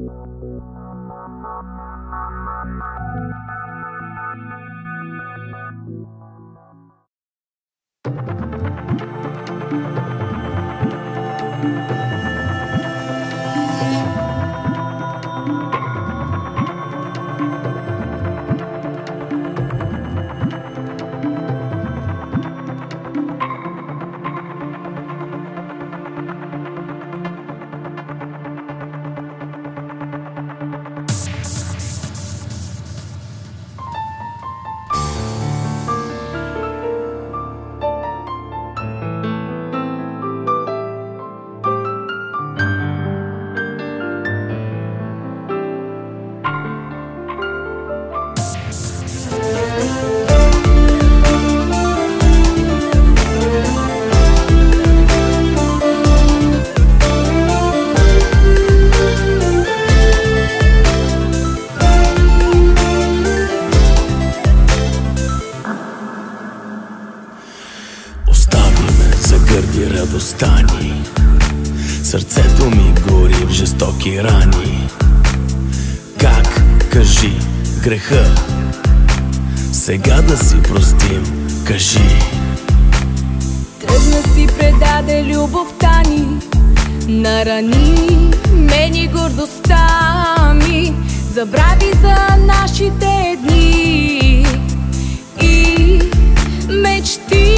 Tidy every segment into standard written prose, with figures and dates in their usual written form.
Радостта ни, сърцето ми гори в жестоки рани. Как, кажи, греха сега да си простим, кажи. Тръгна си, предаде любовта ни, нарани мен и гордостта ми. Забрави за нашите дни и мечти.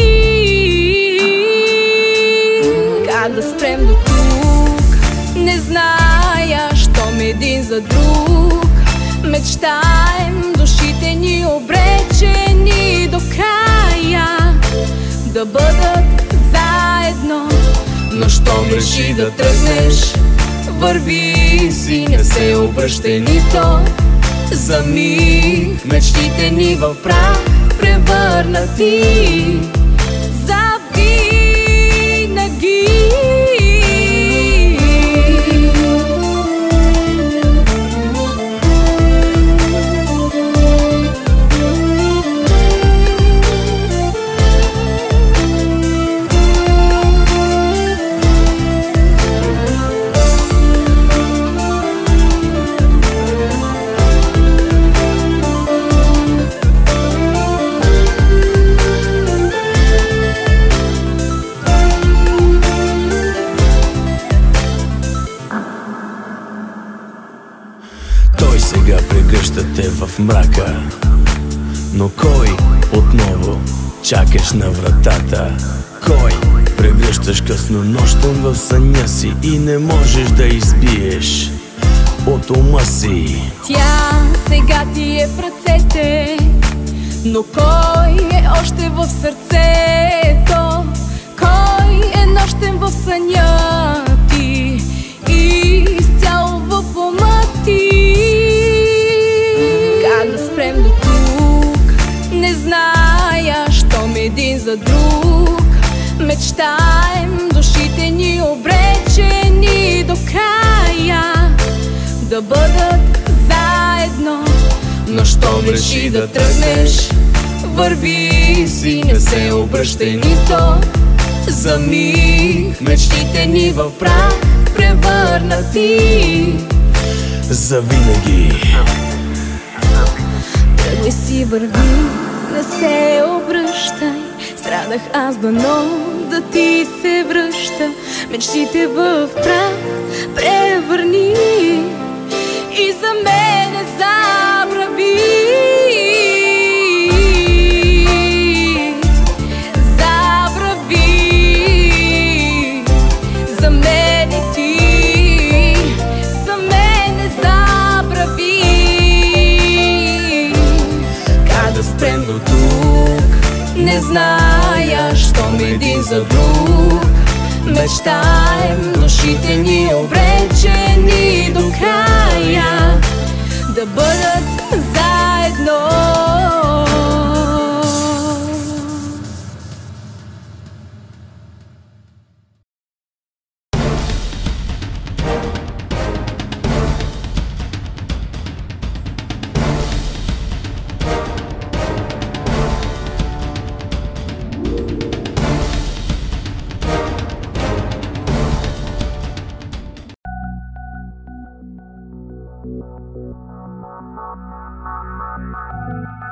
Как да спрем до тук, не зная, щом един за друг мечтаем, душите ни обречени до края да бъдат заедно. Но щом реши да тръгнеш, върви си, не се обръщай нито за миг. Мечтите ни в прах превърнати завинаги. Сега прегръщате в мрака, но кой отново чакаш на вратата? Кой прегръщаш късно нощем в съня си и не можеш да избиеш от ума си? Тя сега ти е в ръцете, но кой е още в сърцето? Кой е нощем в съня ти и изцяло в ума ти? Как да спрем до тук, не зная, щом един за друг мечтаем, душите ни обречени до края да бъдат заедно. Но щом реши да тръгнеш, върви си, не се обръщай нито за миг. Мечтите ни в прах превърнати завинаги. Тръгвай си, върви, не се обръщай. Страдах аз, дано да ти се връща. Мечтите в прах превърни и за мене забрави. Не зная, щом един за друг мечтаем, душите ни обречени до края да бъдат заедно. Thank you.